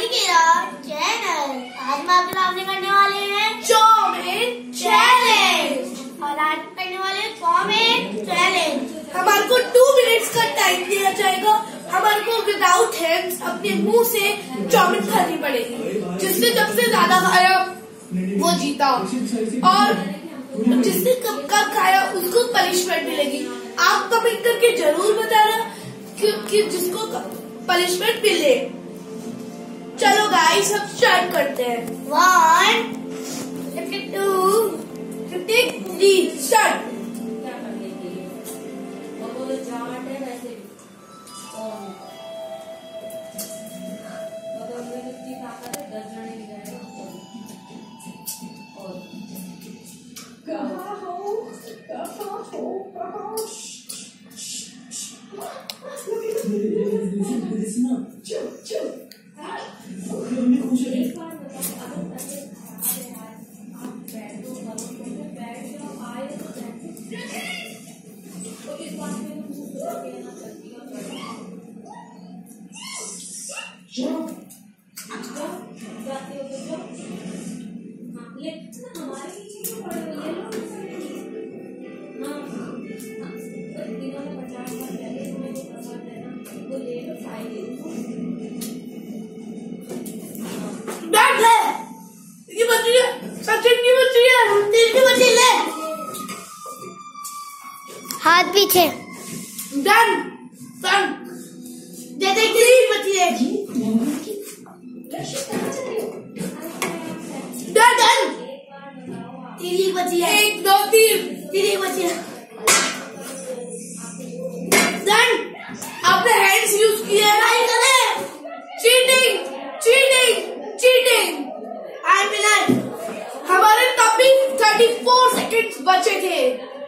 Channel. आज हम आपके सामने करने वाले हैं चाउमीन चैलेंज और आज करने वाले चाउमीन चैलेंज। हमारे को 2 मिनट्स का टाइम दिया जाएगा। हमारे को विदाउट हैंड्स अपने मुंह से चाउमीन खानी पड़ेगी। जिसने सबसे ज्यादा खाया वो जीता और जिसने कब खाया उसको पनिशमेंट मिलेगी। आप कमेंट करके जरूर बताना कि जिसको पनिशमेंट मिले। चलो गाइस अब स्टार्ट करते हैं। 1 52 53 स्टार्ट। हाथ पीछे डन डन। जैसे 3 बची है। Done done. 3 बची है। 1 2 3 3 बची है। डन। आपने हैंड्स यूज किए नहीं करे। Cheating cheating cheating. I winner. हमारे तभी 34 सेकंड्स बचे थे।